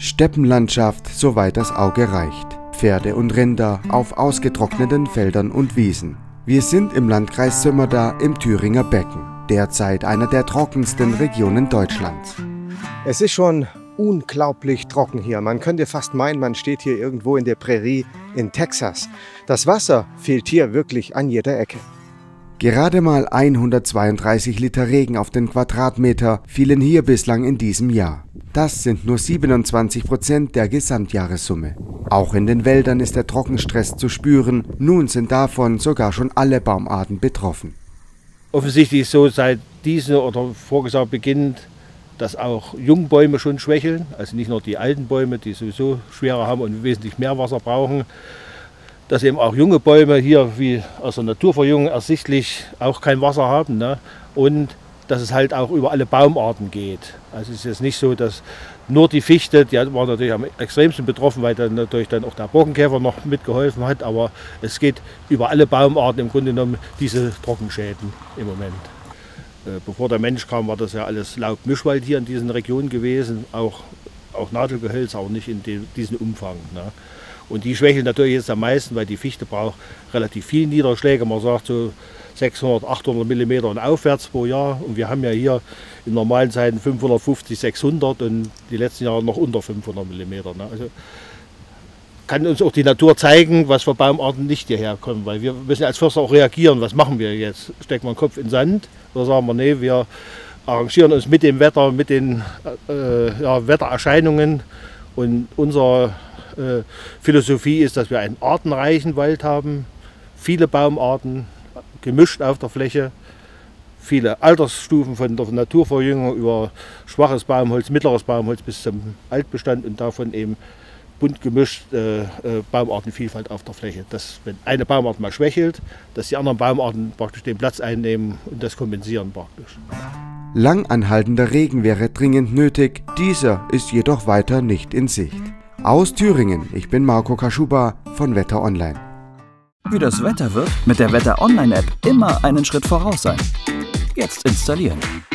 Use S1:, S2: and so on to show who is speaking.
S1: Steppenlandschaft, soweit das Auge reicht. Pferde und Rinder auf ausgetrockneten Feldern und Wiesen. Wir sind im Landkreis Sömmerda im Thüringer Becken, derzeit einer der trockensten Regionen Deutschlands.
S2: Es ist schon unglaublich trocken hier. Man könnte fast meinen, man steht hier irgendwo in der Prärie in Texas. Das Wasser fehlt hier wirklich an jeder Ecke.
S1: Gerade mal 132 Liter Regen auf den Quadratmeter fielen hier bislang in diesem Jahr. Das sind nur 27% der Gesamtjahressumme. Auch in den Wäldern ist der Trockenstress zu spüren. Nun sind davon sogar schon alle Baumarten betroffen.
S3: Offensichtlich ist so seit diesem oder vorgesagt beginnend, dass auch Jungbäume schon schwächeln. Also nicht nur die alten Bäume, die sowieso schwerer haben und wesentlich mehr Wasser brauchen. Dass eben auch junge Bäume hier wie aus der Naturverjüngung ersichtlich auch kein Wasser haben. Ne? Und dass es halt auch über alle Baumarten geht. Also es ist jetzt nicht so, dass nur die Fichte, die war natürlich am extremsten betroffen, weil dann natürlich dann auch der Borkenkäfer noch mitgeholfen hat. Aber es geht über alle Baumarten im Grunde genommen diese Trockenschäden im Moment. Bevor der Mensch kam, war das ja alles Laubmischwald hier in diesen Regionen gewesen. Auch Nadelgehölz, aber nicht in diesem Umfang. Ne? Und die schwächeln natürlich jetzt am meisten, weil die Fichte braucht relativ viel Niederschläge. Man sagt so 600, 800 mm und aufwärts pro Jahr. Und wir haben ja hier in normalen Zeiten 550, 600 und die letzten Jahre noch unter 500 mm. Ne? Also kann uns auch die Natur zeigen, was für Baumarten nicht hierher kommen. Weil wir müssen als Förster auch reagieren. Was machen wir jetzt? Stecken wir den Kopf in den Sand oder sagen wir, nee, wir arrangieren uns mit dem Wetter, mit den Wettererscheinungen. Und unsere Philosophie ist, dass wir einen artenreichen Wald haben, viele Baumarten, gemischt auf der Fläche, viele Altersstufen von der Naturverjüngung über schwaches Baumholz, mittleres Baumholz bis zum Altbestand und davon eben bunt gemischt Baumartenvielfalt auf der Fläche. Dass, wenn eine Baumart mal schwächelt, dass die anderen Baumarten praktisch den Platz einnehmen und das kompensieren praktisch.
S1: Lang anhaltender Regen wäre dringend nötig, dieser ist jedoch weiter nicht in Sicht. Aus Thüringen, ich bin Marco Kaschuba von Wetter Online.
S4: Wie das Wetter wird, mit der Wetter Online App immer einen Schritt voraus sein. Jetzt installieren.